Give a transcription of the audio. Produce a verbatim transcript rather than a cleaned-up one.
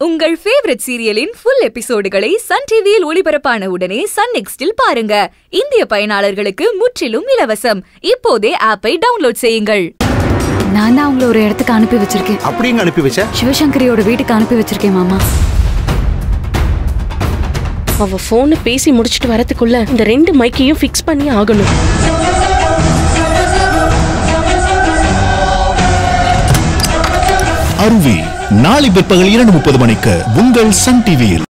உங்கள் ஃபேவரட் சீரியலின் ஃபுல் எபிசோடுகளை சன் டிவியில் ஒளிபரப்பான உடனே சன் நெக்ஸ்டில் பாருங்க. இந்திய பயனாளர்களுக்கு முற்றிலும் இலவசம். இப்போதே ஆப்பை டவுன்லோட் செய்யுங்கள். நான் தான் அவங்கள ஒரு இடத்துக்கு அனுப்பி வச்சிருக்கேன். அப்படிங்க அனுப்பி வச்ச? சிவசங்கரியோட வீட்டுக்கு அனுப்பி வச்சிருக்கேன் மாமா. அவ போன் பேசி முடிச்சிட்டு வரதுக்குள்ள இந்த ரெண்டு மைக்கையும் ஃபிக்ஸ் பண்ணி ஆகணும். அருவி நாளை பிற்பகல் இரண்டு முப்பது மணிக்கு உங்கள் சன் டிவியில்.